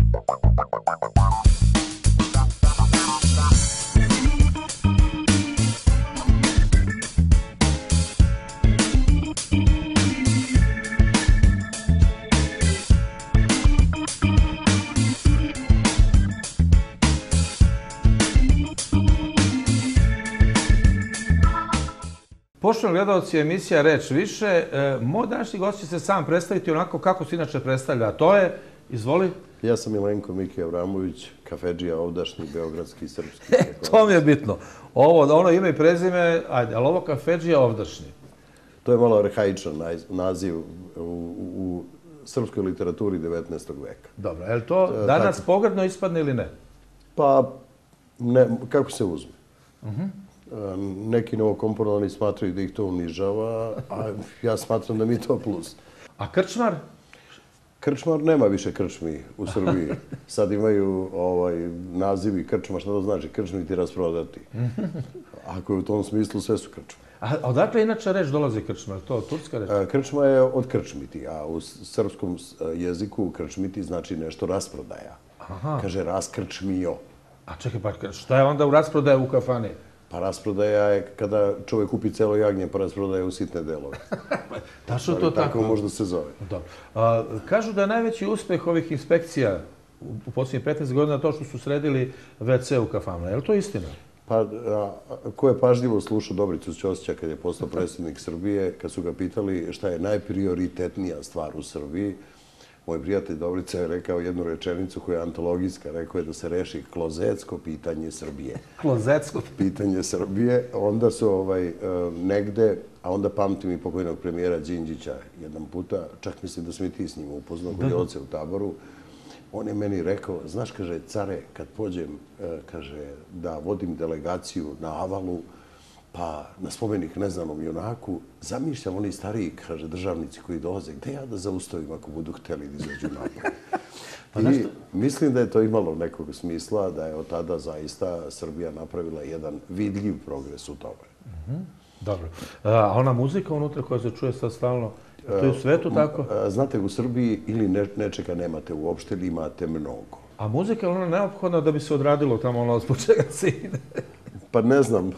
Poštovani gledalci, emisija Reč više. Moj današnji gost će se sam predstaviti onako kako se inače predstavlja, a to je, izvoli. Ja sam Milenko Miki Avramović, kafedžija ovdašnji, beogradski i srpski. To mi je bitno. Ono ime i prezime, ajde, ali ovo kafedžija ovdašnji. To je malo arhaičan naziv u srpskoj literaturi 19. veka. Dobro, je li to danas pogrdno ispadne ili ne? Pa, kako se uzme. Neki novokomponovani smatraju da ih to unižava, a ja smatram da mi to plus. A krčmar? Krčmar nema više krčmi u Srbiji. Sad imaju nazivi krčma, šta to znači? Krčmi ti rasprodati. Ako je u tom smislu, sve su krčme. A odakle inače reč dolazi krčma? Je to turska reč? Krčma je od krčmiti, a u srpskom jeziku krčmiti znači nešto rasprodaja. Kaže raskrčmio. A čekaj, pa šta je onda u rasprodaja u kafani? Pa rasprodaja je kada čovjek kupi celo jagnje pa rasprodaje u sitne delove. Tačno to tako? Tako možda se zove. Dobro. Kažu da je najveći uspeh ovih inspekcija u posljednjih 15 godina to što su sredili WC u kafanama. Je li to istina? Pa, ko je pažljivo slušao Dobricu Ćosića kad je postao predsjednik Srbije, kad su ga pitali šta je najprioritetnija stvar u Srbiji, moj prijatelj Dobrica je rekao jednu rečenicu koja je antologijska, rekao je da se reši klozetsko pitanje Srbije. Klozetsko? Pitanje Srbije. Onda su negde, a onda pamtim i pokojnog premijera Đinđića jedan puta, čak mislim da smo i ti s njim upoznao kod Joce u Taboru, on je meni rekao, znaš, kaže, care, kad pođem, kaže, da vodim delegaciju na Avalu, pa na spomenik neznanom junaku, zamišljam oni stariji, kaže, državnici koji dolaze, gde ja da zaustavim ako budu hteli da izađu napad? I mislim da je to imalo nekog smisla, da je od tada zaista Srbija napravila jedan vidljiv progres u tome. Dobro. A ona muzika unutra koja se čuje sad stalno, to je u svetu tako? Znate, u Srbiji ili nečega nemate uopšte ili imate mnogo. A muzika je ona neophodna da bi se odradilo tamo ono zbog čega se ide? Pa ne znam,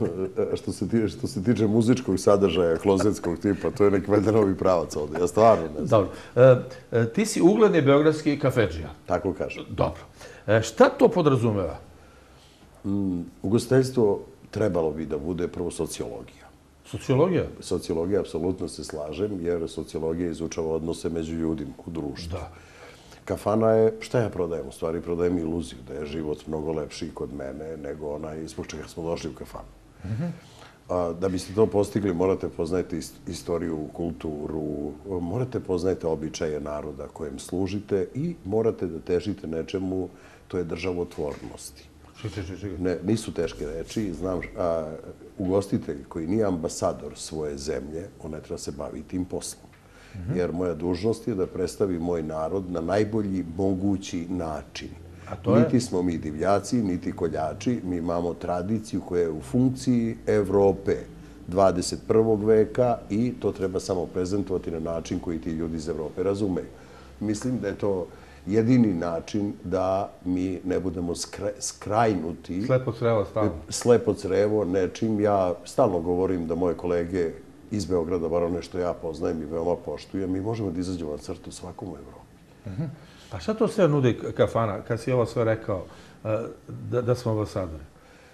što se tiče muzičkog sadržaja, klozetskog tipa, to je neki valjda novi pravac ovdje. Ja stvarno ne znam. Dobro. Ti si ugledni beogradski kafedžija. Tako kažem. Dobro. Šta to podrazumeva? Ugostiteljstvo trebalo bi da bude prvo sociologija. Sociologija? Sociologija, apsolutno se slažem, jer sociologija izučava odnose među ljudima u društvu. Da. Kafana je, šta ja prodajem? U stvari prodajem iluziju da je život mnogo lepši kod mene nego onaj zbog čega smo došli u kafanu. Da biste to postigli, morate poznajte istoriju, kulturu, morate poznajte običaje naroda kojem služite i morate da težite nečemu, to je državotvornosti. Nisu teške reči. Znam, ugostitelj koji nije ambasador svoje zemlje, on ne treba se baviti tim poslom. Jer moja dužnost je da predstavi moj narod na najbolji mogući način. Niti smo mi divljaci, niti koljači. Mi imamo tradiciju koja je u funkciji Evrope 21. veka i to treba samo prezentovati na način koji ti ljudi iz Evrope razumeju. Mislim da je to jedini način da mi ne budemo skrajnuti. Slepo crevo stalno. Slepo crevo nečim. Ja stalno govorim da moje kolege iz Beograda, bar ono što ja poznajem i veoma poštujem, mi možemo da izađemo na crtu svakom u Evropi. Pa šta to sve nudi kafana, kad si ovo sve rekao, da smo ambasadori?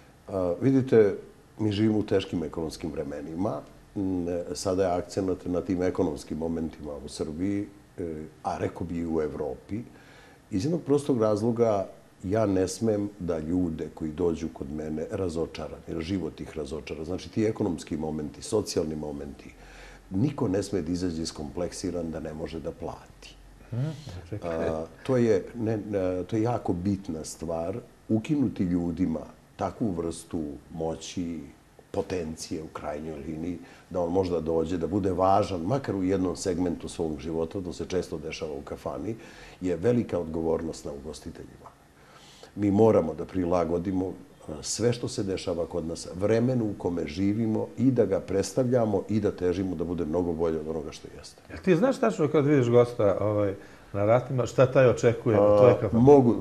Vidite, mi živimo u teškim ekonomskim vremenima. Sada je akcenat na tim ekonomskim momentima u Srbiji, a rekao bi i u Evropi. Iz jednog prostog razloga ja ne smem da ljude koji dođu kod mene razočaram, jer život ih razočara. Znači, ti ekonomski momenti, socijalni momenti, niko ne sme da izađe iskompleksiran da ne može da plati. To je jako bitna stvar, ukinuti ljudima takvu vrstu moći, potencije u krajnjoj liniji, da on možda dođe, da bude važan, makar u jednom segmentu svog života, to se često dešava u kafani, je velika odgovornost na ugostiteljima. Mi moramo da prilagodimo sve što se dešava kod nas vremenu u kome živimo i da ga predstavljamo i da težimo da bude mnogo bolje od onoga što jeste. Ti znaš tačno kad vidiš gosta na vratima. Šta taj očekuje od tvoje kafane?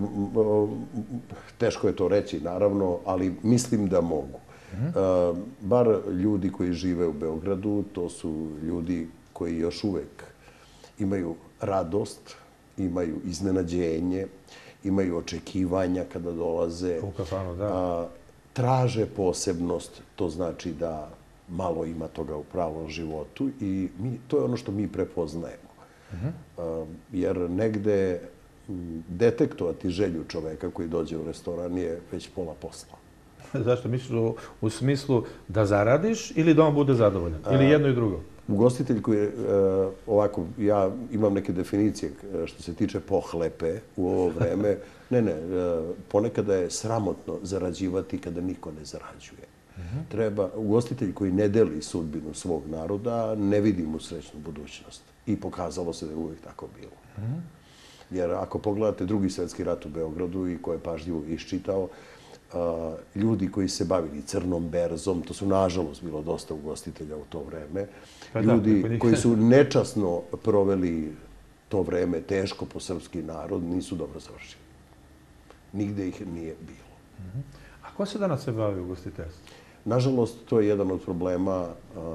Teško je to reći, naravno, ali mislim da mogu. Bar ljudi koji žive u Beogradu, to su ljudi koji još uvek imaju radost, imaju iznenađenje, imaju očekivanja kada dolaze. U kafanu, da. Traže posebnost, to znači da malo ima toga u pravom životu i to je ono što mi prepoznajemo. Jer negde detektovati želju čoveka koji dođe u restoran je već pola posla. Zašto? Misliš u smislu da zaradiš ili da on bude zadovoljan? Ili jedno i drugo? Ugostitelj koji je, ovako, ja imam neke definicije što se tiče pohlepe u ovo vreme. Ne, ponekada je sramotno zarađivati kada niko ne zarađuje. Ugostitelj koji ne deli sudbinu svog naroda ne vidi mu srećnu budućnost. I pokazalo se da je uvijek tako bilo. Jer ako pogledate Drugi svjetski rat u Beogradu i ko je pažljivo iščitao, ljudi koji se bavili crnom berzom, to su nažalost bilo dosta ugostitelja u to vreme, ljudi koji su nečasno proveli to vreme teško po srpski narod, nisu dobro završili. Nigde ih nije bilo. A ko se danas se bavi ugostiteljstvom? Nažalost, to je jedan od problema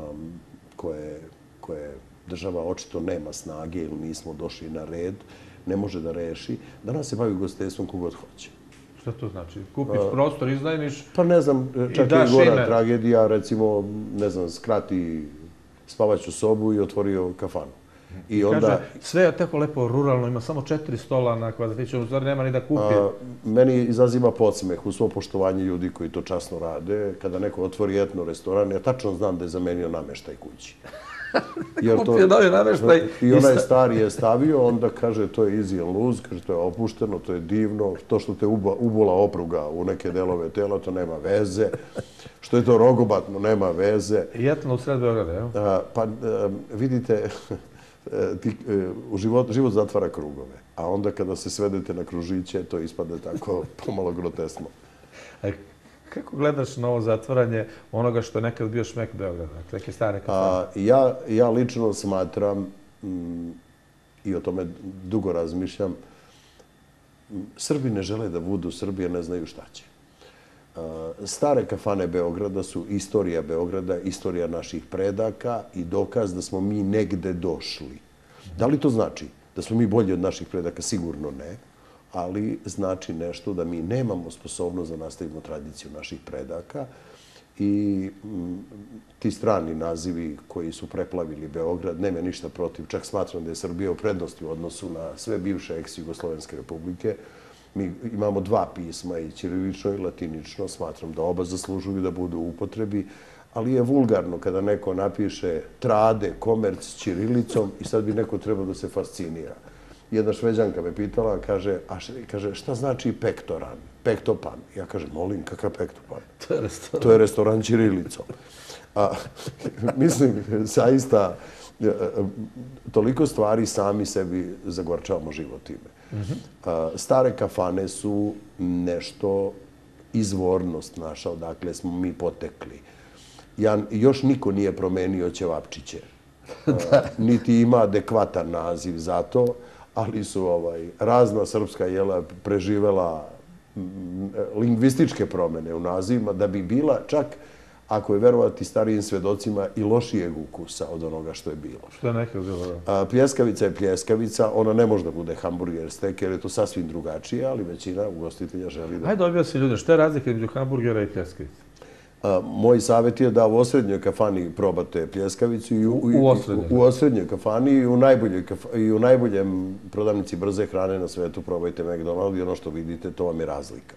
koje država očito nema snage ili nismo došli na red, ne može da reši. Danas se bavi ugostiteljstvom kogod hoće. Šta to znači? Kupiš prostor, iznajmiš pa ne znam, čak i gora tragedija, recimo, ne znam, skrati spavaću sobu i otvorio kafanu. I onda sve je tako lepo ruralno, ima samo 4 stola na kvadratiću, u stvari nema ni da kupi. Meni izaziva podsmeh u svo poštovanje ljudi koji to časno rade. Kada neko otvori etno restoran, ja tačno znam da je zamenio nameštaj kući. Kupio novi nameštaj. I onaj stari je stavio, onda kaže to je easy and loose, kaže to je opušteno, to je divno, to što te ubola opruga u neke delove tela, to nema veze, što je to rogobatno, nema veze. I etno u sred Beograda, evo? Pa vidite, život zatvara krugove, a onda kada se svedete na kružiće, to ispade tako pomalo grotesno. Kako gledaš na ovo zatvaranje onoga što je nekad bio šmek Beograda, neke stare kafane? Ja lično smatram, i o tome dugo razmišljam, Srbi ne žele da budu Srbije, ne znaju šta će. Stare kafane Beograda su istorija Beograda, istorija naših predaka i dokaz da smo mi negde došli. Da li to znači da smo mi bolji od naših predaka? Sigurno ne. Ali znači nešto da mi nemamo sposobnost da nastavimo tradiciju naših predaka i ti strani nazivi koji su preplavili Beograd, nema ništa protiv, čak smatram da je Srbija u prednosti u odnosu na sve bivše ex-Jugoslovenske republike. Mi imamo 2 pisma, i ćirilično i latinično, smatram da oba zaslužuju da budu u upotrebi, ali je vulgarno kada neko napiše trade, komerc, ćirilicom i sad bi neko trebao da se fascinira. Jedna Šveđanka me pitala, kaže, šta znači pektoran, pektopan? Ja kažem, molim, kakav pektopan? To je restoran ćirilicom. Mislim, zaista, toliko stvari sami sebi zagorčavamo život time. Stare kafane su nešto, izvornost naša, odakle smo mi potekli. Još niko nije promenio ćevapčiće, niti ima adekvatan naziv za to, ali su razna srpska jela preživela lingvističke promene u nazivima da bi bila čak, ako je verovati starijim svedocima, i lošijeg ukusa od onoga što je bilo. Što je nekad bilo? Pljeskavica je pljeskavica, ona ne može da bude hamburger stek jer je to sasvim drugačije, ali većina ugostitelja želi da... Hajde objasni ljudi, što je razlika između hamburgera i pljeskavice? Moj savjet je da u osrednjoj kafani probate pljeskavicu u osrednjoj kafani i u najboljem prodavnici brze hrane na svetu probajte McDonald's i ono što vidite, to vam je razlika.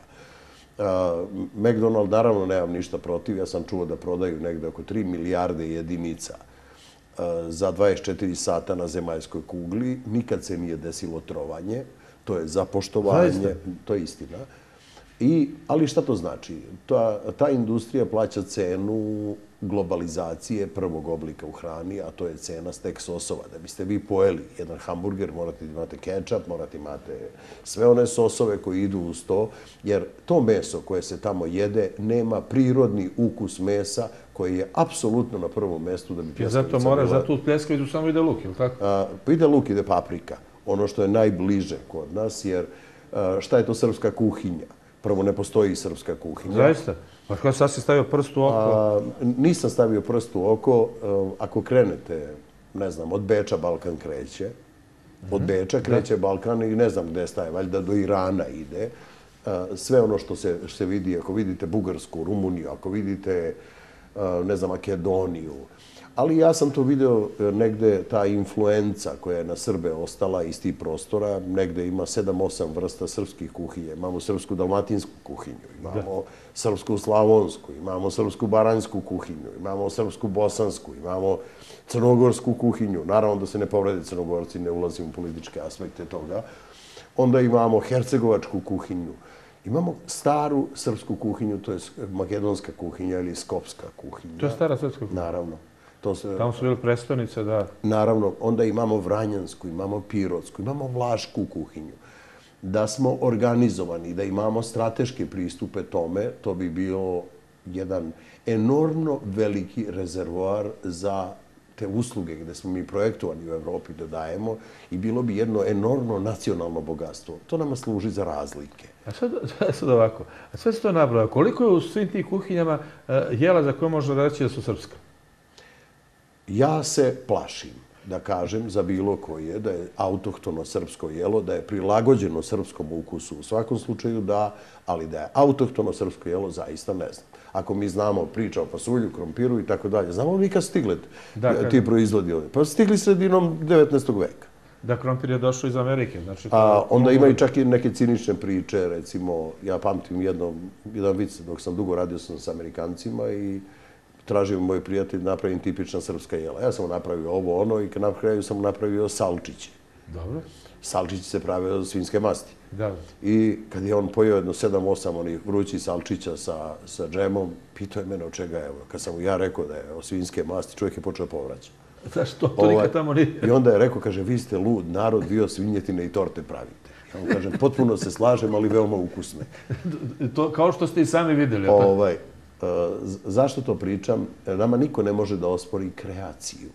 McDonald's, naravno, nemam ništa protiv. Ja sam čuo da prodaju negde oko 3 milijarde jedinica za 24 sata na zemaljskoj kugli. Nikad se nije desilo trovanje. To je zapoštovanje. To je istina. Ali šta to znači? Ta industrija plaća cenu globalizacije prvog oblika u hrani, a to je cena stek sosova. Da biste vi pojeli jedan hamburger, morate imate kečap, morate imate sve one sosove koji idu uz to, jer to meso koje se tamo jede nema prirodni ukus mesa koji je apsolutno na prvom mestu da bi pljeskavica bila. Zato u pljeskavicu samo ide luk, ili tako? Ide luk, ide paprika. ono što je najbliže kod nas, jer šta je to srpska kuhinja? Prvo, ne postoji srpska kuhinja. Zaista? Pa kako sad si stavio prst u oko? Nisam stavio prst u oko. Ako krenete, ne znam, od Beča Balkan kreće. Od Beča kreće Balkan i ne znam gde staje, valjda do Irana ide. Sve ono što se vidi, ako vidite Bugarsku, Rumuniju, ako vidite, ne znam, Makedoniju. Ali ja sam to video negde, ta influenca koja je na Srbe ostala iz tih prostora, negde ima 7-8 vrsta srpskih kuhinje. Imamo srpsku dalmatinsku kuhinju, imamo srpsku slavonsku, imamo srpsku baranjsku kuhinju, imamo srpsku bosansku, imamo crnogorsku kuhinju. Naravno da se ne povrede Crnogorci, ne ulazim u političke aspekte toga. Onda imamo hercegovačku kuhinju. Imamo staru srpsku kuhinju, to je makedonska kuhinja ili skopska kuhinja. To je stara srpska kuhinja? Naravno. Tamo su bili prestonice, da. Naravno, onda imamo vranjansku, imamo pirotsku, imamo vlašku kuhinju. Da smo organizovani, da imamo strateške pristupe tome, to bi bio jedan enormno veliki rezervoar za te usluge gde smo mi projektovani u Evropi da dajemo i bilo bi jedno enormno nacionalno bogatstvo. To nama služi za razlike. A sad ovako, a sve se to nabrojao. Koliko je u svim tih kuhinjama jela za koje možemo reći da su srpska? Ja se plašim da kažem za bilo koje da je autohtono srpsko jelo, da je prilagođeno srpskom ukusu. U svakom slučaju da, ali da je autohtono srpsko jelo zaista ne znam. Ako mi znamo priča o pasulju, krompiru i tako dalje, znamo li kad stigle ti proizvodi ovdje? Pa stigli sredinom 19. veka. Da, krompir je došao iz Amerike. Onda ima i čak i neke cinične priče, recimo, ja pamtim jedan vic dok sam dugo radio s Amerikancima i tražio moj prijatelj da napravim tipična srpska jela. Ja sam napravio ovo, ono i na kraju sam napravio salčiće. Dobro. Salčići se prave od svinjske masti. Da. I kad je on pojeo jedno 7-8 onih vrućih salčića sa džemom, pitao je mene od čega je. Kad sam mu ja rekao da je od svinjske masti, čovjek je počeo povraćati. Zašto? To nikad tamo nije. I onda je rekao, kaže, vi ste lud narod, vi od svinjetine i torte pravite. Ja mu kažem, potpuno se slažem, ali veoma ukusne. Kao što ste i sami vidjeli. Zašto to pričam? Nama niko ne može da ospori kreaciju.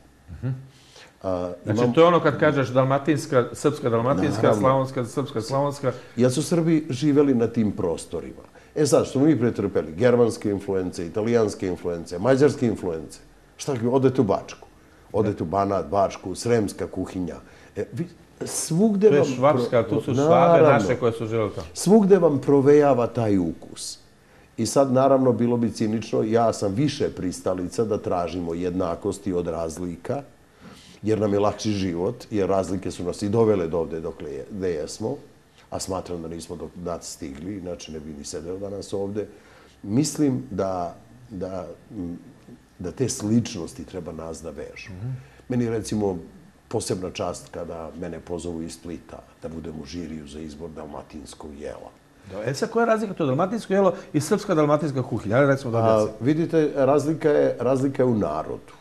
Znači, to je ono kad kažeš srpska dalmatinska, slavonska, srpska slavonska. Jer su Srbi živeli na tim prostorima. Sad, što mi pretrpeli? Germanske influence, italijanske influence, mađarske influence. Šta, odete u Bačku? Odete u Banat, Bačku, sremska kuhinja. Svugde vam... To je švapska, tu su švabe naše koje su živjeli tamo. Svugde vam provejava taj ukus. I sad, naravno, bilo bi cinično, ja sam više pristalica da tražimo jednakosti od razlika, jer nam je lakši život, jer razlike su nas i dovele do ovde gde jesmo, a smatram da nismo dok stigli, inače ne bi ni sedeo danas ovde. Mislim da te sličnosti treba nas da vežu. Meni je, recimo, posebna čast kada mene pozovu iz Splita da budem u žiriju za izbor dalmatinskog jela. Sad, koja je razlika to dalmatinsko jelo i srpska dalmatinska kuhinja? Vidite, razlika je u narodu.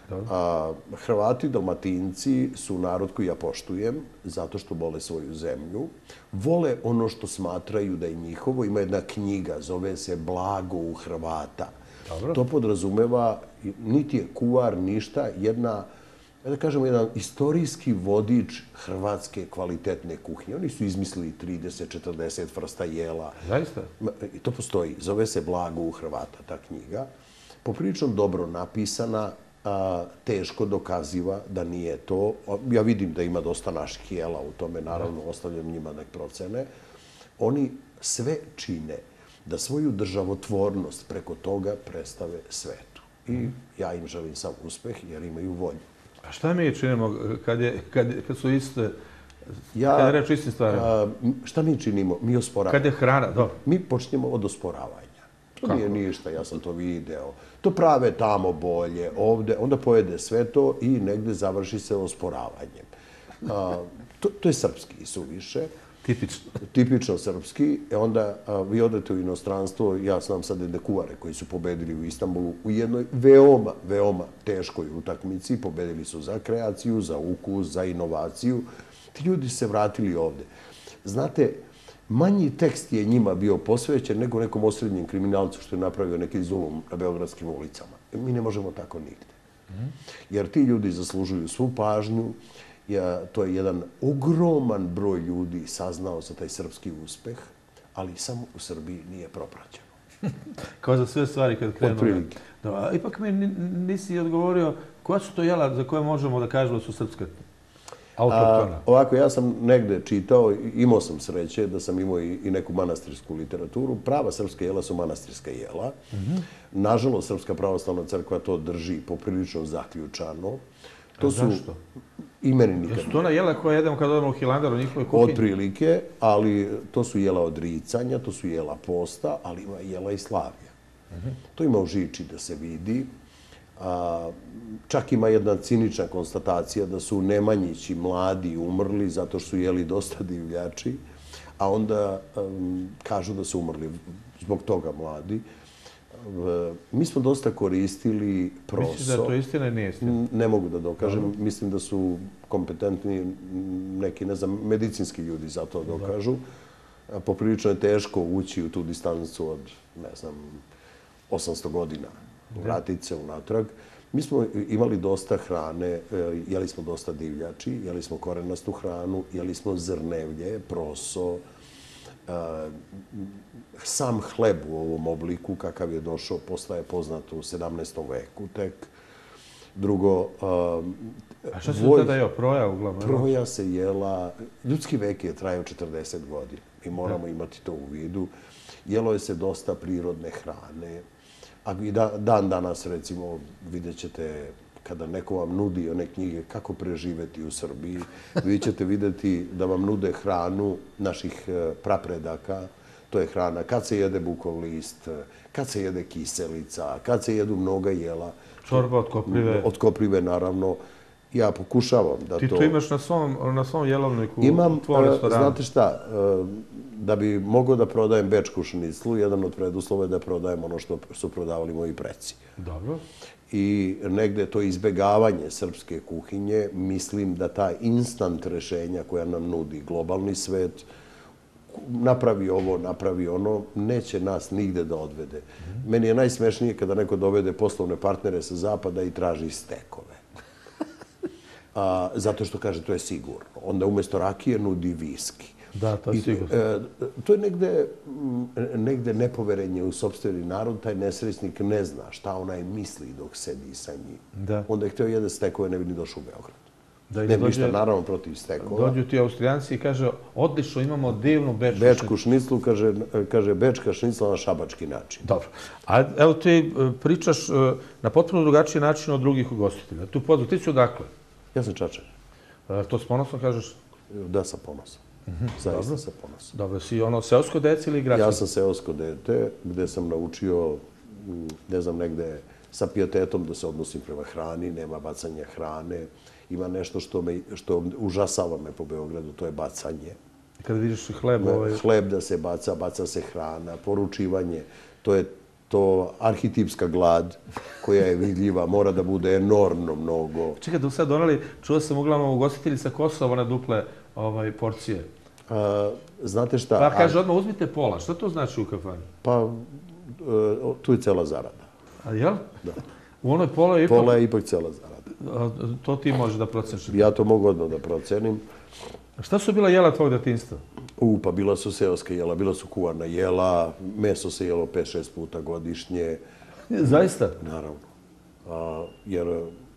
Hrvati, Dalmatinci su narod koji ja poštujem zato što vole svoju zemlju. Vole ono što smatraju da je njihovo. Ima jedna knjiga, zove se Blago u Hrvata. To podrazumeva, niti je kuvar, ništa, da kažemo, jedan istorijski vodič hrvatske kvalitetne kuhinje. Oni su izmislili 30-40 vrsta jela. Zaista? I to postoji. Zove se Blago u Hrvata, ta knjiga. Poprilično dobro napisana, teško dokaziva da nije to. Ja vidim da ima dosta naših jela u tome, naravno, ostavljam njima nek procene. Oni sve čine da svoju državotvornost preko toga predstave svetu. I ja im želim sam uspeh jer imaju volju. A šta mi činimo kad su iste, kad je reč istim stvarima? Šta mi činimo? Mi osporavamo. Kad je hrana, dobro. Mi počnemo od osporavanja. To nije ništa, ja sam to video. To prave tamo bolje, ovde, onda pojede sve to i negde završi se osporavanjem. To je srpski suviše. Tipično. Tipično srpski. Onda vi odete u inostranstvo, ja znam sad jedne kuvare koji su pobedili u Istanbulu u jednoj veoma teškoj utakmici. Pobedili su za kreaciju, za ukus, za inovaciju. Ti ljudi se vratili ovde. Znate, manji tekst je njima bio posvećen nego nekom osrednjem kriminalcu što je napravio neki zulum na beogradskim ulicama. Mi ne možemo tako nigde. Jer ti ljudi zaslužuju svu pažnju To je jedan ogroman broj ljudi saznao za taj srpski uspeh, ali samo u Srbiji nije propraćeno. Kao za sve stvari kad krenu. Otprilike. Ipak mi nisi odgovorio koja su to jela za koje možemo da kažemo da su srpska autohtona? Ovako, ja sam negde čitao, imao sam sreće da sam imao i neku manastirsku literaturu. Prava srpska jela su manastirska jela. Nažalost, Srpska pravoslavna crkva to drži poprilično zaključano. Zašto? I meni nikad. Jesu to ona jela koja jedemo kad odemo u Hilandar u njihovoj kuhinji? Otprilike, ali to su jela odricanja, to su jela posta, ali ima jela i slavlja. To ima u žiči da se vidi. Čak ima jedna cinična konstatacija da su Nemanjići mladi umrli zato što su jeli dosta divljači, a onda kažu da su umrli zbog toga mladi. Mi smo dosta koristili proso. Misliš da je to istina ili nije istina? Ne mogu da dokažem. Mislim da su kompetentni neki, ne znam, medicinski ljudi za to dokažu. Poprilično je teško ući u tu distancu od, ne znam, 800 godina. Vratiti se unatrag. Mi smo imali dosta hrane, jeli smo dosta divljači, jeli smo korenastu hranu, jeli smo zrnevlje, proso, sam hleb u ovom obliku, kakav je došao, postaje poznat u 17. veku tek. Drugo, a šta se tada jeo? Proja uglavnom? Proja se jela, ljudski vek je trajao 40 godina. Mi moramo imati to u vidu. Jelo je se dosta prirodne hrane. A i dan danas, recimo, vidjet ćete kada neko vam nudi one knjige kako preživeti u Srbiji, vi ćete vidjeti da vam nude hranu naših prapredaka. To je hrana kad se jede bukov list, kad se jede kiselica, kad se jedu mnoga jela. Čorba od koprive. Od koprive, naravno. Ja pokušavam da to... Ti to imaš na svom jelovniku u tvojom restoranu? Znate šta, da bi mogao da prodajem bečku šniclu, jedan od preduslova je da prodajem ono što su prodavali moji preci. Dobro. I negde to izbegavanje srpske kuhinje, mislim da ta instant rešenja koja nam nudi globalni svet, napravi ovo, napravi ono, neće nas nigde da odvede. Meni je najsmešnije kada neko dovede poslovne partnere sa zapada i traži stekove. Zato što kaže to je sigurno. Onda umjesto rakije nudi viski. Da, to je sigurno. To je negde nepoverenje u sopstveni narod. Taj nesrećnik ne zna šta onaj misli dok sedi sa njim. Onda je htio jede stekove, ne bi ni došao u Beograd. Ne bi ništa naravno protiv stekova. Dođu ti Austrijanci i kaže, odlično, imamo divnu bečku šniclu. Kaže bečka šnicla na šabački način. Dobro. A evo ti pričaš na potpuno drugačiji način od drugih ugostitelja. Ti si odakle? Ja sam Čačak. To s ponosom kažeš? Da, sa ponosom. Zaista sa ponosom. Dobro, si ono seosko dete ili gradsko? Ja sam seosko dete, gde sam naučio, ne znam, negde sa pijetetom da se odnosim prema hrani, nema bacanja hrane. Ima nešto što užasava me po Beogradu, to je bacanje. Kada vidiš hleb... Hleb da se baca se hrana, poručivanje, to je to arhetipska glad koja je vidljiva, mora da bude enormno mnogo. Čekaj, da sad donali, čuo sam uglavnom ugostitelji sa Kosova na duple porcije. Znate šta? Pa kaže odmah uzmite pola. Šta to znači u kafani? Pa, tu je cela zarada. A jel? Da. U onoj pola je ipak... Pola je ipak cela zarada. To ti možeš da proceniš? Ja to mogu odmah da procenim. Šta su bila jela tvojeg detinjstva? Pa bila su seoska jela, bila su kuvana jela, meso se jelo 5-6 puta godišnje. Zaista? Naravno. Jer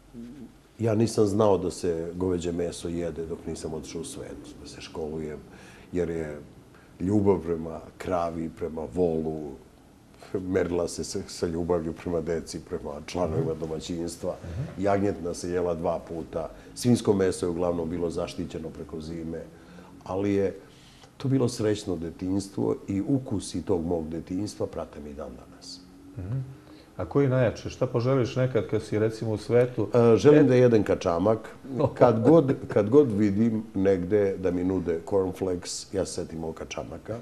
ja nisam znao da se goveđe meso jede dok nisam otišao u svet, da se školujem, jer je ljubav prema kravi, prema volu, merila se sa ljubavlju prema deci, prema članovima domaćinstva. Jagnjetina se jela 2 puta. Svinjsko meso je uglavnom bilo zaštićeno preko zime, ali je to bilo srećno detinjstvo i ukusi tog mog detinjstva prate mi dan danas. A koji najjače? Šta poželiš nekad kad si recimo u svetu? Želim da jedem kačamak. Kad god vidim negde da mi nude cornflakes, ja se setim ovog kačamaka,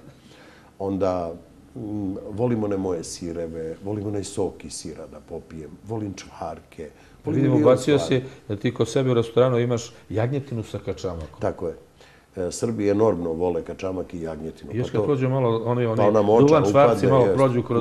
onda volim one moje sireve, volim onaj sok iz sira da popijem, volim čvarke. Vidim, ubacio si da ti kod sebe u restoranu imaš jagnjetinu sa kačamakom. Tako je. Srbi enormno vole kačamak i jagnjetinu. Još kad prođu malo, oni moča, duvan čvarci malo prođu kroz...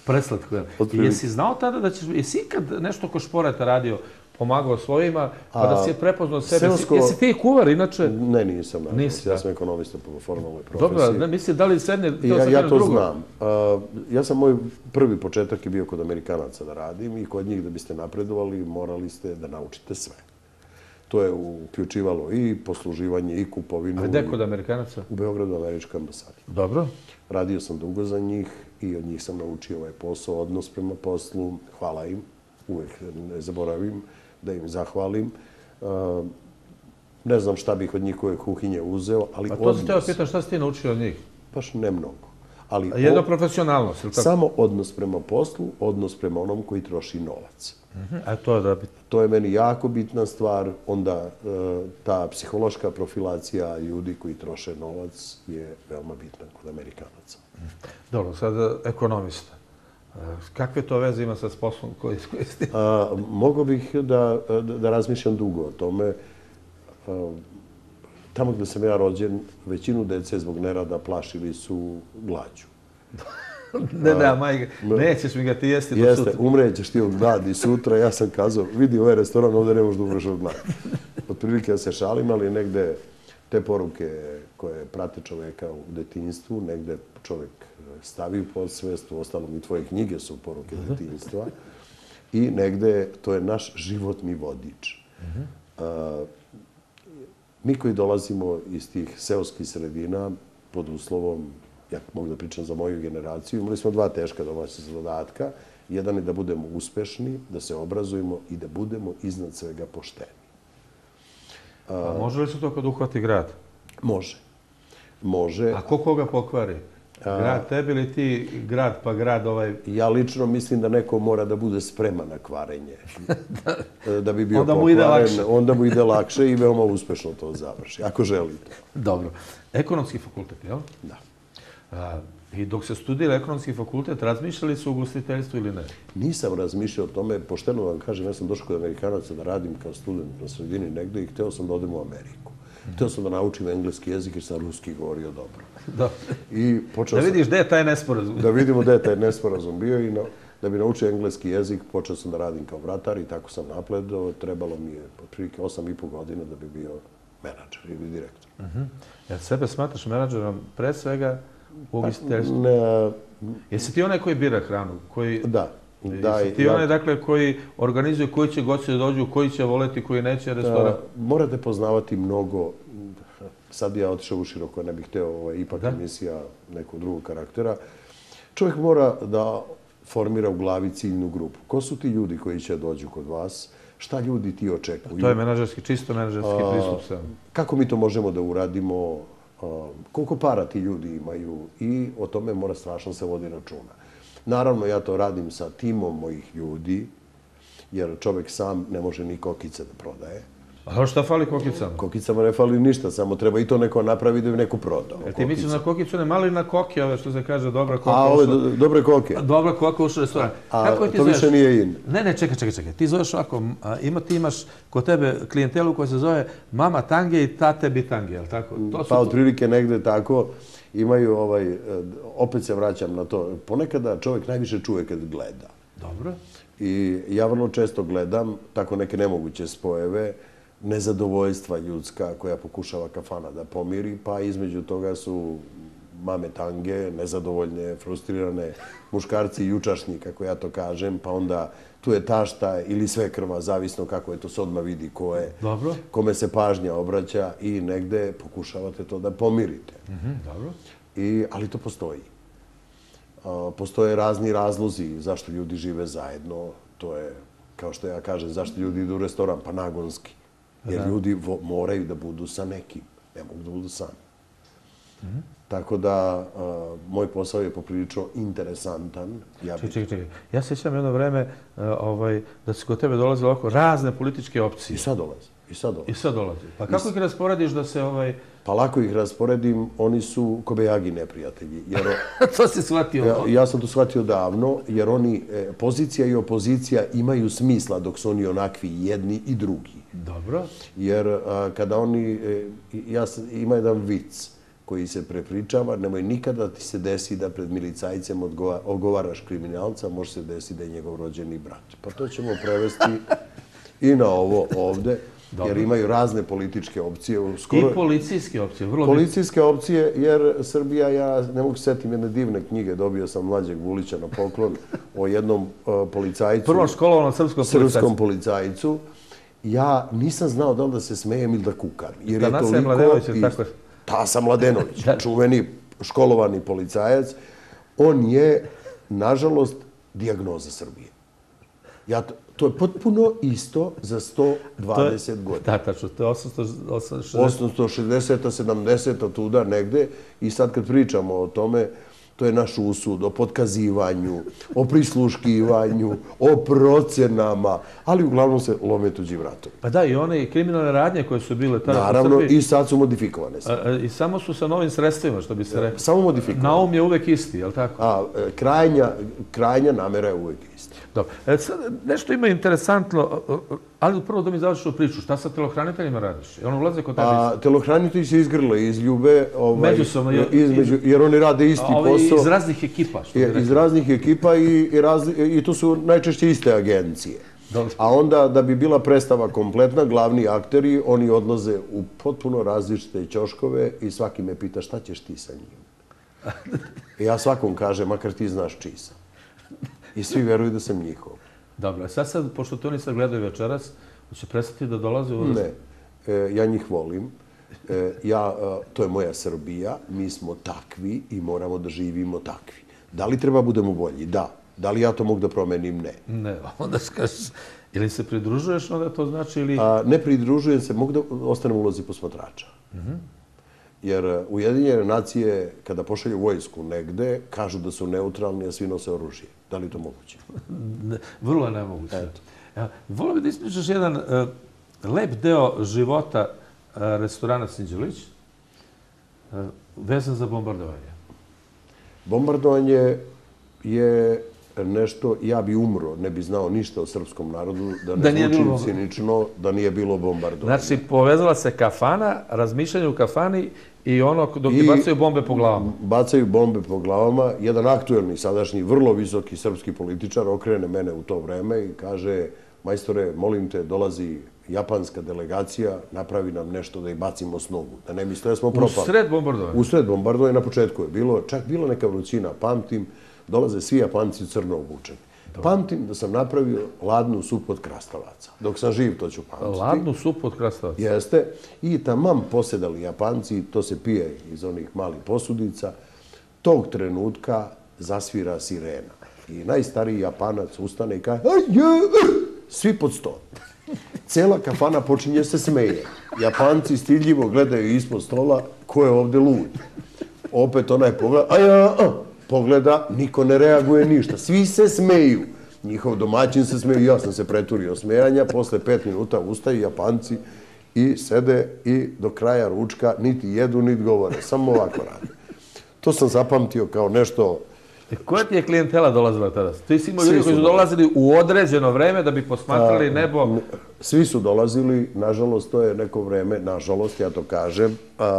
Preslatko, jel? Jesi znao tada da ćeš... Jesi ikad nešto ko šporeta radio, pomagao svojima, pa da si je prepoznao sebe? Jesi ti kuvar, inače? Ne, nisam. Ja sam ekonomista po formalnoj profesiji. Dobro, mislim, da li sedne... Ja to znam. Ja sam, moj prvi početak je bio kod Amerikanaca da radim i kod njih da biste napredovali morali ste da naučite sve. To je uključivalo i posluživanje i kupovinu. A gde kod Amerikanaca? U Beogradu, američka ambasada. Dobro. Radio sam dugo za njih i od njih sam naučio ovaj posao, odnos prema poslu. Hvala im, uvek ne zaboravim da im zahvalim. Ne znam šta bih od njihove kuhinje uzeo, ali odnos... A to se teo pitan, šta si ti naučio od njih? Baš ne mnogo. Jedno profesionalnost, ili tako? Samo odnos prema poslu, odnos prema onom koji troši novac. A to je da bitno. To je meni jako bitna stvar. Onda ta psihološka profilacija ljudi koji troše novac je veoma bitna kod Amerikanaca. Dobro, sad ekonomista. Kakve to veze ima sa poslom koji ste? Mogao bih da razmišljam dugo o tome. Tamo gde sam ja rođen, većinu dece zbog nerada plašili su glađu. Ne, majke, nećeš mi ga ti jesti do sutra. Jeste, umrećeš ti od gladi sutra. Ja sam kazao, vidi ovaj restoran, ovdje ne možeš da umreš od gladi. Otprilike ja se šalim, ali negde te poruke koje prate čoveka u detinjstvu, negde čovek stavi u podsvest, u ostalom i tvoje knjige su poruke detinjstva, i negde to je naš životni vodič. Mi koji dolazimo iz tih seoskih sredina, pod uslovom, ja mogu da pričam za moju generaciju, imali smo dva teška domaća zadatka. Jedan je da budemo uspešni, da se obrazujemo i da budemo iznad svega pošteni. A može li se to kad uhvati grad? Može. Može. A ko koga pokvari? Grad tebi ili ti grad pa grad ovaj... Ja lično mislim da neko mora da bude spreman na kvarenje. Da bi bio onda mu ide lakše. Onda mu ide lakše i veoma uspešno to završi, ako želite. Dobro. Ekonomski fakultet, jel? Da. I dok se studira ekonomski fakultet, razmišljali su o ugostiteljstvu ili ne? Nisam razmišljao o tome. Pošteno vam kažem, ja sam došao kod Amerikanaca da radim kao student na sredini negde i hteo sam da odem u Ameriku. Hteo sam da naučim engleski jezik jer sam ruski govorio dobro. Da vidiš gde je taj nesporazum. Da vidimo gde je taj nesporazum bio i da bi naučio engleski jezik počeo sam da radim kao vratar i tako sam napredao. Trebalo mi je otprilike 8,5 godina da bi bio menadžer ili direktor. Jel sebe smatraš menadžerom pre svega u ugostiteljstvu? Jesi ti onaj koji bira hranu? Da. Jesi ti onaj, dakle, koji organizuje koji će gosti da dođu, koji će voleti, koji neće restoran? Morate poznavati mnogo. Sad bi ja otišao u široko, ne bih hteo ipak emisija nekog drugog karaktera. Čovjek mora da formira u glavi ciljnu grupu. Ko su ti ljudi koji će dođu kod vas? Šta ljudi ti očekuju? To je menadžerski, čisto menadžerski pristup sam. Kako mi to možemo da uradimo? Koliko para ti ljudi imaju? I o tome mora strašno se vodi računa. Naravno, ja to radim sa timom mojih ljudi, jer čovjek sam ne može ni kokice da prodaje. A šta fali kokicama? Kokicama ne fali ništa, samo treba i to neko napravi da bi neko prodao. Jer ti misliš na kokicu, ne mali na koke, ove što se kaže dobra koka. A ove dobre koke? Dobra koka ušao u restoran. A to više nije in. Ne, čekaj. Ti zoveš ovako, ti imaš kod tebe klijentelu koja se zove mama tange i tate bitange, je li tako? Pa otprilike negde tako. Imaju, opet se vraćam na to, ponekada čovjek najviše čuje kad gleda. Dobro. I ja vrlo često gledam tako neke nemoguće spojeve, nezadovoljstva ljudska koja pokušava kafana da pomiri, pa između toga su mame tange, nezadovoljne, frustrirane, muškarci jučašnji, kako ja to kažem, pa onda tu je tašta ili svekrva, zavisno kako je to se odmah vidi ko je, kome se pažnja obraća i negde pokušavate to da pomirite. Dobro. Ali to postoji. Postoje razni razlozi zašto ljudi žive zajedno. To je, kao što ja kažem, zašto ljudi idu u restoran, pa nagonski. Jer ljudi moraju da budu sa nekim, ne mogu da budu sami. Tako da, moj posao je poprilično interesantan. Čekaj. Ja sećam jedno vreme da su kod tebe dolazile ovako razne političke opcije. I sad dolaze. Pa kako ih rasporediš da se... Pa lako ih rasporedim, oni su kobejagi neprijatelji. To si shvatio? Ja sam to shvatio davno, jer oni, pozicija i opozicija imaju smisla dok su oni onakvi jedni i drugi. Dobro. Jer kada oni, ima jedan vic koji se prepričava, nemoj nikada ti se desi da pred milicajcem ogovaraš kriminalca, može se desiti da je njegov rođeni brat. Pa to ćemo prevesti i na ovo ovde, jer imaju razne političke opcije. I policijske opcije, vrlo bitno. Policijske opcije, jer Srbija, ja ne mogu setim jedne divne knjige, dobio sam Mlađeg Vulića na poklon o jednom policajcu. Prvo školovanom srpskom policajcu. Ja nisam znao da li da se smejem ili da kukam. Tanasije Mladenović, je tako? Tasa Mladenović, čuveni školovani policajac. On je, nažalost, dijagnoza Srbije. To je potpuno isto za 120 godina. Da, tačno, to je 860. 860, 70, tuda negde. I sad kad pričamo o tome, to je naš usud o potkazivanju, o prisluškivanju, o procenama, ali uglavnom se lome tuđi vratovi. Pa da, i one kriminalne radnje koje su bile tada u Srbiji. Naravno, i sad su modifikovane. I samo su sa novim sredstvima, što bi se rekao. Samo modifikovane. Naum je uvek isti, je li tako? Krajnja namera je uvek ista. Dobro. Sad, nešto ima interesantno, ali prvo da mi završiš u priču. Šta sa telohraniteljima radiš? Oni ulaze kod tebi? Telohranitelji se izgrle iz ljube, međusobno, jer oni rade isti posao. Iz raznih ekipa. Iz raznih ekipa i to su najčešće iste agencije. A onda, da bi bila predstava kompletna, glavni akteri, oni odlaze u potpuno različite ćoškove i svaki me pita šta ćeš ti sa njim. Ja svakom kažem, makar ti znaš čiji sam. I svi veruju da sam njihov. Dobro, sad, pošto to oni sad gledaju večeras, će prestati da dolaze u... Ne, ja njih volim. To je moja Srbija, mi smo takvi i moramo da živimo takvi. Da li treba budemo bolji? Da. Da li ja to mogu da promenim? Ne. Ne, onda kažeš, ili se pridružuješ, onda to znači ili... Ne pridružujem se, mogu da ostanem u ulozi posmatrača. Jer Ujedinjene nacije, kada pošalju vojsku negde, kažu da su neutralni, a svi nose oružje. Da li je to moguće? Vrlo je nemoguće. Volio bih da ispričaš jedan lep deo života restorana Sinđelić, vezan za bombardovanje. Bombardovanje je nešto, ja bi umro, ne bi znao ništa o srpskom narodu, da ne zvučim cinično, da nije bilo bombardovanja. Znači, povezala se kafana, razmišljanje u kafani i ono dok ti bacaju bombe po glavama. Bacaju bombe po glavama. Jedan aktuelni, sadašnji, vrlo visoki srpski političar okrene mene u to vreme i kaže, majstore, molim te, dolazi japanska delegacija, napravi nam nešto da ih bacimo s nogu. Da ne misle da smo propali. Usred bombardovanja? Usred bombardovanja, na početku je bilo, čak bila neka vrućina, pamtim, dolaze svi Japanci crno obučeni. Pamtim da sam napravio ladnu supu od krastavaca. Dok sam živ, to ću pamtiti. Ladnu supu od krastavaca? Jeste. I tamam posedali Japanci, to se pije iz onih malih posudica. Tog trenutka zasvira sirena. I najstariji Japanac ustane i kaže svi pod sto. Cela kafana počinje se smeje. Japanci stidljivo gledaju ispod stola ko je ovde lud. Opet onaj pogleda, pogleda, niko ne reaguje ništa. Svi se smeju. Njihov domaćin se smeju, ja sam se preturio smejanja. Posle 5 minuta ustaju Japanci i sede i do kraja ručka niti jedu, niti govore. Samo ovako rade. To sam zapamtio kao nešto... Koja ti je klijentela dolazila tada? Ti si imao ljudi koji su dolazili u određeno vreme da bi posmatrali nebo? Svi su dolazili, nažalost, to je neko vreme, nažalost, ja to kažem.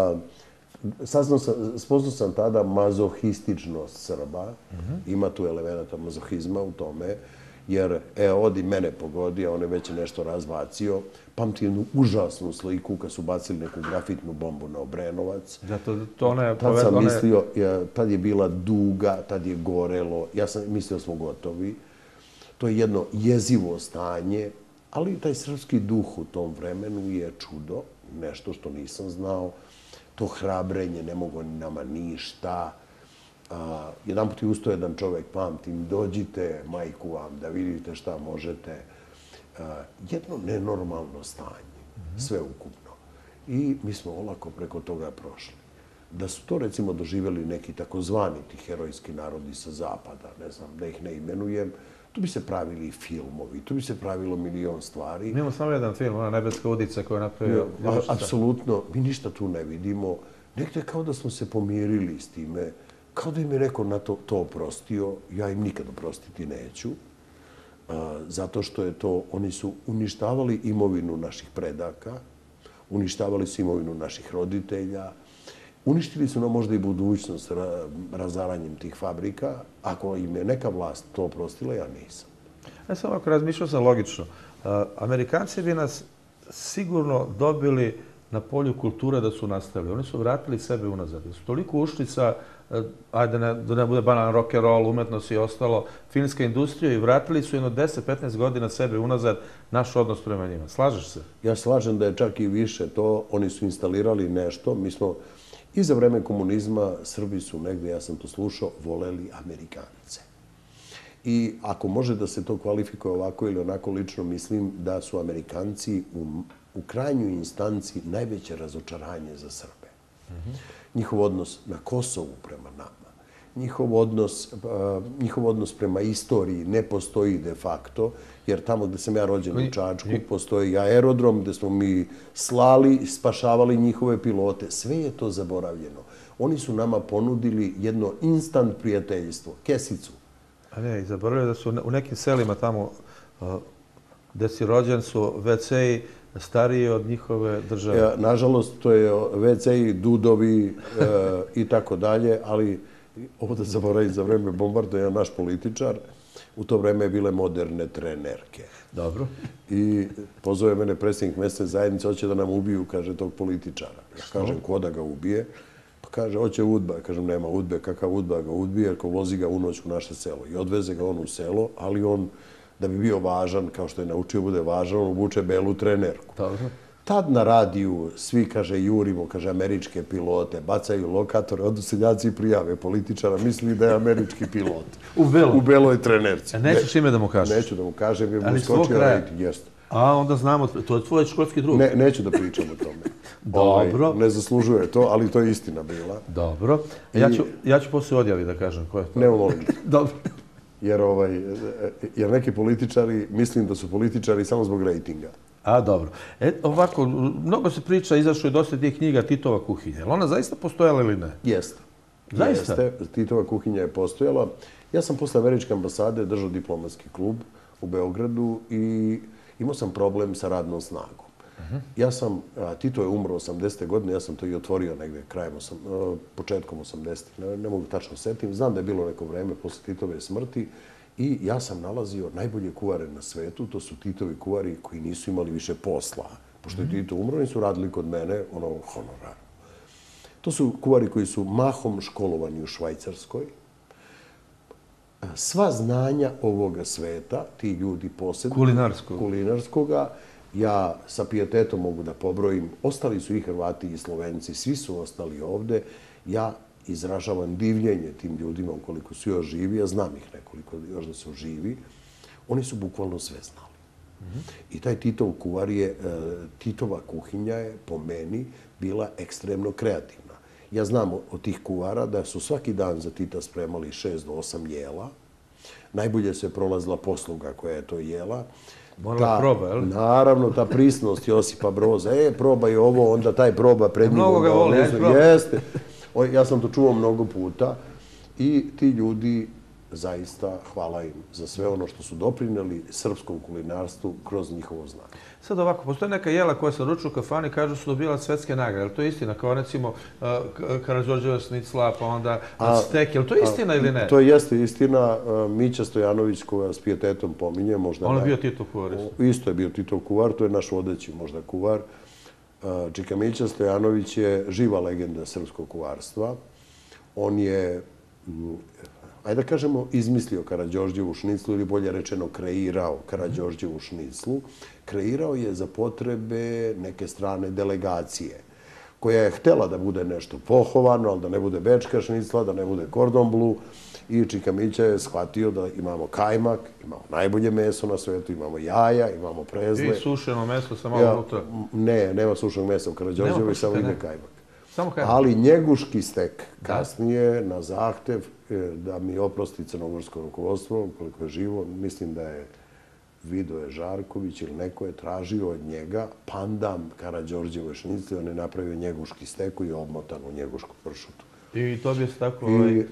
Spoznao sam tada mazohističnost Srba. Ima tu elemenata mazohizma u tome. Jer, odi mene pogodi, a on je već nešto razbacio. Pamti jednu užasnu sliku kad su bacili neku grafitnu bombu na Obrenovac. Tad sam mislio, tad je bila duga, tad je gorelo. Ja sam mislio da smo gotovi. To je jedno jezivo stanje, ali taj srpski duh u tom vremenu je čudo. Nešto što nisam znao. To hrabrenje, ne mogu ni nama ništa. Jedan put je ustao jedan čovek, pamtim, dođite, majku vam, da vidite šta možete. Jedno nenormalno stanje, sve ukupno. I mi smo olako preko toga prošli. Da su to, recimo, doživjeli neki takozvani ti herojski narodi sa zapada, ne znam, da ih ne imenujem, tu bi se pravili filmovi, tu bi se pravilo milion stvari. Mi imamo samo jedan film, ona Nebeska udica koju je napravio... Apsolutno, mi ništa tu ne vidimo. Nekde kao da smo se pomirili s time, kao da im je neko na to oprostio, ja im nikad oprostiti neću, zato što je to, oni su uništavali imovinu naših predaka, uništavali su imovinu naših roditelja Uništili su nam možda i budućnost razaranjem tih fabrika. Ako im je neka vlast to oprostila, ja nisam. Samo ako razmišljao sam logično. Amerikanci bi nas sigurno dobili na polju kulture da su nastavili. Oni su vratili sebe unazad. Su toliko ušli sa, ajde da ne bude banalan rock'n'roll, umetnost i ostalo, filmska industrija i vratili su jedno 10-15 godina sebe unazad naš odnos prema njima. Slažeš se? Ja slažem da je čak i više to. Oni su instalirali nešto. Mi smo i za vreme komunizma Srbi su negde, ja sam to slušao, voleli Amerikance. I ako može da se to kvalifikuje ovako ili onako, lično mislim da su Amerikanci u krajnjoj instanci najveće razočaranje za Srbe. Njihov odnos na Kosovu prema nama, njihov odnos prema istoriji ne postoji de facto, jer tamo gde sam ja rođen u Čačku postoji aerodrom gde smo mi slali, spašavali njihove pilote. Sve je to zaboravljeno. Oni su nama ponudili jedno instant prijateljstvo, kesicu. A ne, i zaboravljaju da su u nekim selima tamo gde si rođen su WC-i stariji od njihove države. Nažalost, to je WC-i, dudovi i tako dalje, ali ovo da zaboravim, za vreme bombardovanja naš političar, u to vreme je bile moderne trenerke. Dobro. I pozove mene predsjednik mesne zajednice, hoće da nam ubiju, kaže, tog političara. Ja kažem, ko da ga ubije? Pa kaže, hoće udba. Ja kažem, nema udbe, kakav udba ga ubije, jer ko vozi ga u noć u naše selo. I odveze ga on u selo, ali on, da bi bio važan, kao što je naučio bude važan, on obuče belu trenerku. Dobro. Tad na radiju svi, kaže, jurimo, kaže, američke pilote, bacaju lokatore, odu seljaci i prijave političara, misli da je američki pilot. U beloj trenerci. Nećeš ime da mu kažeš? Neću da mu kažem, jer mu ali skočio rating, jeste. A, onda znamo, to je tvoj školski drug. Neću da pričam o tome. Dobro. Ne zaslužuje to, ali to je istina bila. Dobro. Ja ću posle odjavi da kažem ko je to. Nemo molim. Dobro. Jer neki političari, mislim da su političari samo zbog rejtinga. A, dobro. Ovako, mnogo se priča, izašlo je dosta tih knjiga Titova kuhinja. Je li ona zaista postojala ili ne? Jeste. Zaista? Jeste. Titova kuhinja je postojala. Ja sam posle američke ambasade držao diplomatski klub u Beogradu i imao sam problem sa radnom snagom. Tito je umro 80. godine, ja sam to i otvorio negde početkom 80. Ne mogu tačno setim. Znam da je bilo neko vreme posle Titove smrti i ja sam nalazio najbolje kuvare na svetu. To su Titovi kuvari koji nisu imali više posla. Pošto je Tito umro, oni su radili kod mene honorarno. To su kuvari koji su mahom školovani u Švajcarskoj. Sva znanja ovoga sveta, ti ljudi posjeduju. Kulinarskoga. Ja sa pijetetom mogu da pobrojim. Ostali su i Hrvati i Slovenci, svi su ostali ovde. Ja izražavam divljenje tim ljudima ukoliko su još živi. Ja znam ih nekoliko još da su živi. Oni su bukvalno sve znali. I taj Titov kuvar Titova kuhinja je po meni bila ekstremno kreativna. Ja znam od tih kuvara da su svaki dan za Tita spremali 6 do 8 jela. Najbolje se prolazila posluga koja je to jela. Morala proba, je li? Naravno, ta prisnost Josipa Broza. Probaj ovo, onda taj proba pred njim. Mnogo ga voli, jeste. Ja sam to čuo mnogo puta i ti ljudi, zaista, hvala im za sve ono što su doprineli srpskom kulinarstvu kroz njihovo znanje. Sad ovako, postoje neka jela koja se ruču u kafani, kažu su dobila svetske nagrade. Je li to istina? Kao recimo Karađorđeva šnicla, pa onda stek. Je li to istina ili ne? To jeste istina. Mića Stojanović, koja s pijetetom pominje, možda... On je bio Titov kuvar. Isto je bio Titov kuvar, to je naš vodeći možda kuvar. Čika Mića Stojanović je živa legenda srpskog kuvarstva. On je, ajde da kažemo, izmislio Karađorđevu šniclu ili bolje rečeno kreirao Karađorđevu šniclu. Kreirao je za potrebe neke strane delegacije koja je htela da bude nešto pohovano, ali da ne bude bečka šnicla, da ne bude cordon bleu. I Čika Mića je shvatio da imamo kajmak, imamo najbolje meso na svetu, imamo jaja, imamo prezle. I sušeno meso sa malo unutra. Ne, nema sušenog mesa u Karađorđevoj, samo ide kajmak. Samo kajmak. Ali njeguški stek kasnije, na zahtev, da mi oprosti crnogorsko rukovodstvo, koliko je živo, mislim da je Vidoje Žarković ili neko je tražio od njega pandam Karađorđevoj šnicli, on je napravio njeguški stek koji je obmotan u njegušku pršutu. I to bi se tako...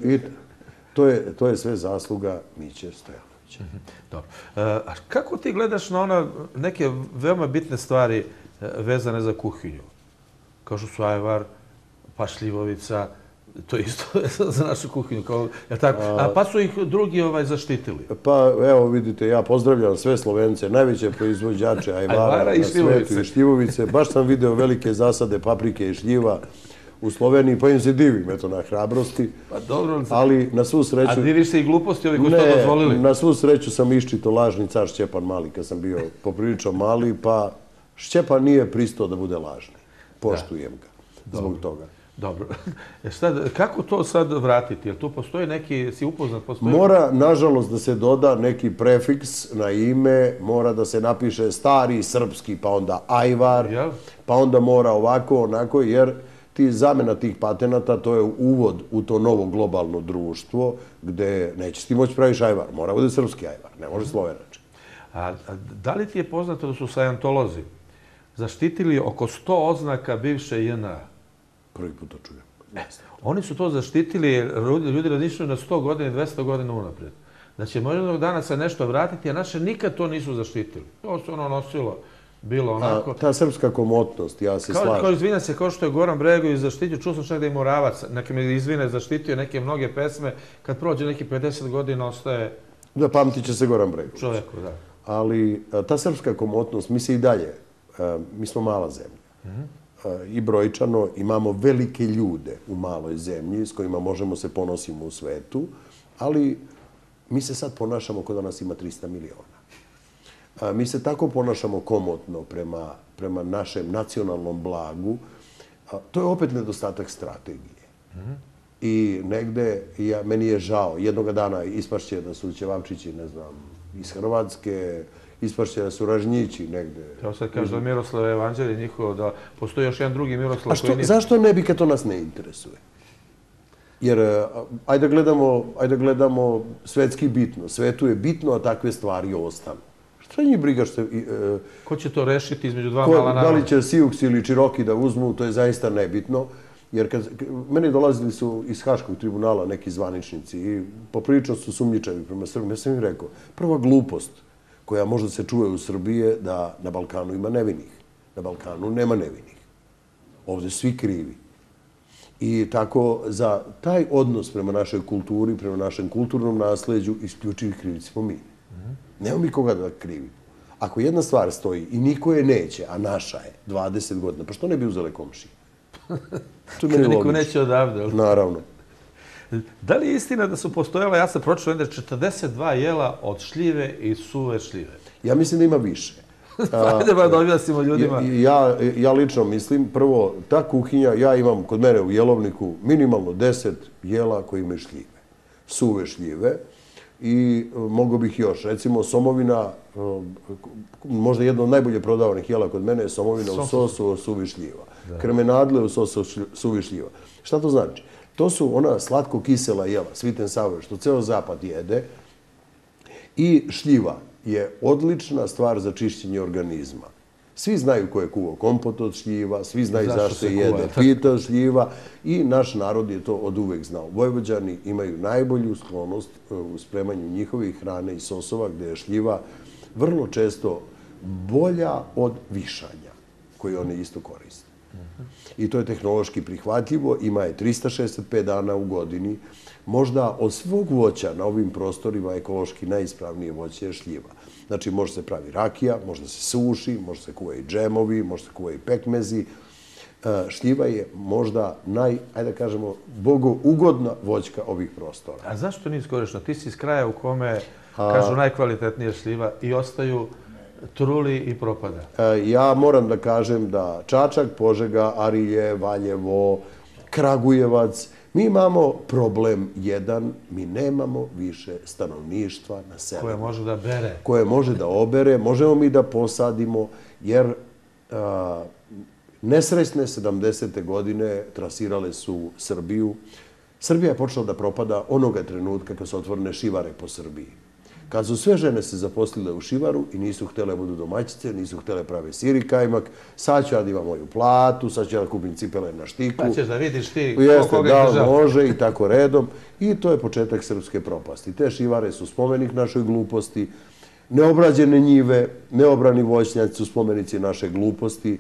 To je sve zasluga Miće Stojanovića. Dobro. A kako ti gledaš na neke veoma bitne stvari vezane za kuhinju? Kao što su ajvar, pa šljivovica, to je isto za našu kuhinju. Pa su ih drugi zaštitili. Pa evo vidite, ja pozdravljam sve Slovence, najveće proizvođače ajvara na svetu i šljivovice. Baš sam video velike zasade paprike i šljiva u Sloveniji, pa im se divim, eto, na hrabrosti. Pa dobro. Ali na svu sreću... A diviš se i gluposti ovi koji su to dozvolili? Ne, na svu sreću sam iščito lažni car Šćepan Mali, kad sam bio poprilično mali, pa Šćepan nije pristao da bude lažni. Poštujem ga zbog toga. Dobro. Kako to sad vratiti? Jel tu postoji neki, si upoznat? Mora, nažalost, da se doda neki prefiks na ime, mora da se napiše stari srpski, pa onda ajvar, pa onda mora ovako, onako, jer zamena tih patenata, to je uvod u to novo globalno društvo, gde nećeš ti moći praviš ajvar, mora bude srpski ajvar, ne može slovenački. A da li ti je poznato da su sajantolozi zaštitili oko 100 oznaka bivše JNA? Prvi put to čujem. Oni su to zaštitili, ljudi razmišljaju na 100 godina i 200 godina unaprijed. Znači, može jednog dana se nešto vratiti, a naše nikad to nisu zaštitili. To se ono nosilo, bilo onako... Ta srpska komotnost, ja se slažem. Izvina se, kao što je Goran Bregović zaštitio, čuo sam čak da je Moravac, neke me izvine, zaštitio neke mnoge pesme, kad prođe neki 50 godina ostaje... Da, pamtit će se Goran Bregović. Čovjeku, da. Ali ta srpska komotnost, mi se i dalje, mi smo mala zemlja. I brojčano imamo velike ljude u maloj zemlji s kojima možemo se ponosimo u svetu, ali mi se sad ponašamo kao da nas ima 300 miliona. Mi se tako ponašamo komotno prema našem nacionalnom blagu. To je opet nedostatak strategije. I negde, meni je žao, jednoga dana ispašće da su ćevapčići, ne znam, iz Hrvatske, ispašće da su ražnjići negde. Evo sad kažu da Miroslava Evanđelje njihovo, da postoji još jedan drugi Miroslav koji nije... Zašto ne bi kad to nas ne interesuje? Jer, ajde gledamo svetski bitno. Svetu je bitno, a takve stvari ostanu. Šta njih briga što... Ko će to rešiti između dva mala naroda? Da li će Sijuks ili Čiroki da uzmu, to je zaista nebitno. Jer meni dolazili su iz Haškog tribunala neki zvaničnici i poprilično su sumnjičavi prema Srbima. Ja sam im rekao, prva glupost koja možda se čuje u Srbiji je da na Balkanu ima nevinih. Na Balkanu nema nevinih. Ovde svi krivi. I tako za taj odnos prema našoj kulturi, prema našem kulturnom nasleđu, isključivi krivi smo mi. Nema mi koga da krivi. Ako jedna stvar stoji i niko je neće, a naša je 20 godina, pa što ne bi uzele komšije? Niko neće odavde. Naravno. Da li je istina da su postojala, ja sam pročitao, 42 jela od šljive i suve šljive? Ja mislim da ima više. Ajde ba da objasnimo ljudima. Ja lično mislim, prvo, ta kuhinja, ja imam kod mene u jelovniku minimalno 10 jela koji imaju šljive. Suve šljive. I mogo bih još. Recimo, somovina, možda jedno od najbolje prodavanih jela kod mene je somovina u sosu suvi šljiva. Kremenadle u sosu suvi šljiva. Šta to znači? To su ona slatko-kisela jela, sweet and sour, što ceo zapad jede. I šljiva je odlična stvar za čišćenje organizma. Svi znaju ko je kuvao kompot od šljiva, svi znaju zašto se jede pita od šljiva i naš narod je to od uvek znao. Vojvođani imaju najbolju sklonost u spremanju njihovih hrane i sosova gde je šljiva vrlo često bolja od višanja koje oni isto koriste. I to je tehnološki prihvatljivo, ima je 365 dana u godini. Možda od svog voća na ovim prostorima ekološki najispravnije voće je šljiva. Znači, može se pravi rakija, može se suši, može se kuvaju džemovi, može se kuvaju pekmezi. Šljiva je možda ajde da kažemo, bogougodna voćka ovih prostora. A zašto nije iskorišteno? Ti si iz kraja u kome, kažu, najkvalitetnija šljiva i ostaju truli i propada. Ja moram da kažem da Čačak, Požega, Arilje, Valjevo, Kragujevac, mi imamo problem jedan, mi nemamo više stanovništva na selu. Koje može da bere. Koje može da obere, možemo mi da posadimo, jer nesrećne 70. godine trasirale su Srbiju. Srbija je počela da propada onoga trenutka kad su otvorene šivare po Srbiji. Kad su sve žene se zaposlile u šivaru i nisu htjele budu domaćice, nisu htjele prave sir i kajmak, sad ću ja da imam moju platu, sad ću ja da kupim cipele na štiku. Pa ćeš da vidiš ti koga je držao. Da, može i tako redom. I to je početak srpske propasti. Te šivare su spomenik našoj gluposti, neobrađene njive, neobrani voćnjaci su spomenici naše gluposti.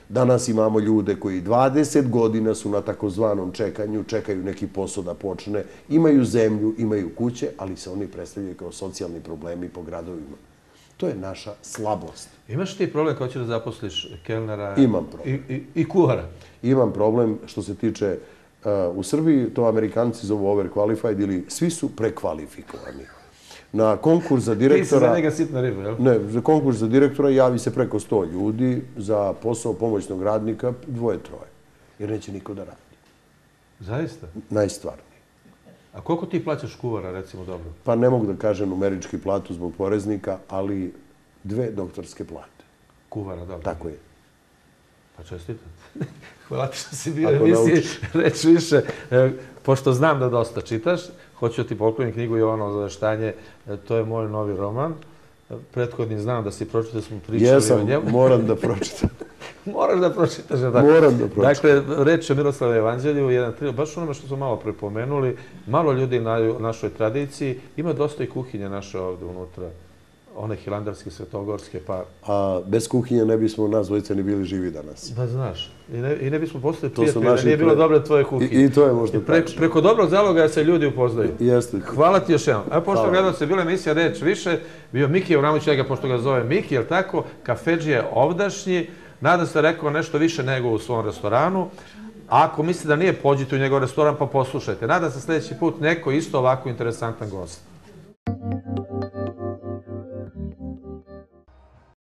Danas imamo ljude koji 20 godina su na takozvanom čekanju, čekaju neki posao da počne, imaju zemlju, imaju kuće, ali se oni predstavljaju kao socijalni problemi po gradovima. To je naša slabost. Imaš ti problem kao ćeš da zaposliš kelnera Imam problem. I kuhara? Imam problem što se tiče u Srbiji, to Amerikanci zovu overqualified ili svi su prekvalifikovani. Na konkurs za direktora... Ti si za njega sitna riba, jel? Ne, za konkurs za direktora javi se preko 100 ljudi, za posao pomoćnog radnika 2-3, jer neće niko da radi. Zaista? Najstvarniji. A koliko ti plaćaš kuvara, recimo, dobro? Pa ne mogu da kažem numerički platu zbog poreznika, ali 2 doktorske plate. Kuvara, dobro. Tako je. Pa čestitam. Hvala ti što si bio emisiji reći više. Pošto znam da dosta čitaš, hoću da ti poklonim knjigu Jovanovo zaveštanje. To je moj novi roman. Prethodni znam da si pročitao, smo pričali o njemu. Jesam, moram da pročitam. Moraš da pročitaš. Moram da pročitam. Dakle, reč je o Miroslave Evanđelju, jedan trilog, baš onome što smo malo prepomenuli, malo ljudi na našoj tradiciji, ima dosta i kuhinje naše ovde unutra, one hilandarske, svetogorske, pa... A bez kuhinje ne bismo nas dvojica ni bili živi danas. Pa znaš, i ne bismo postali prijatelji da nije bilo dobre tvoje kuhinje. I to je možda tačno. Preko dobrog zalogaja se ljudi upoznaju. Jeste. Hvala ti još jednom. A pošto gledao se, bila emisija Reč više, bio Miki Avramović, njega pošto ga zove Miki, jel tako, kafedžije ovdašnji, nadam se rekao nešto više nego u svom restoranu. A ako mislite da nije, pođite u njegov restoran pa poslušajte. Nadam se sljedeći put neko isto ovako interesantan gost.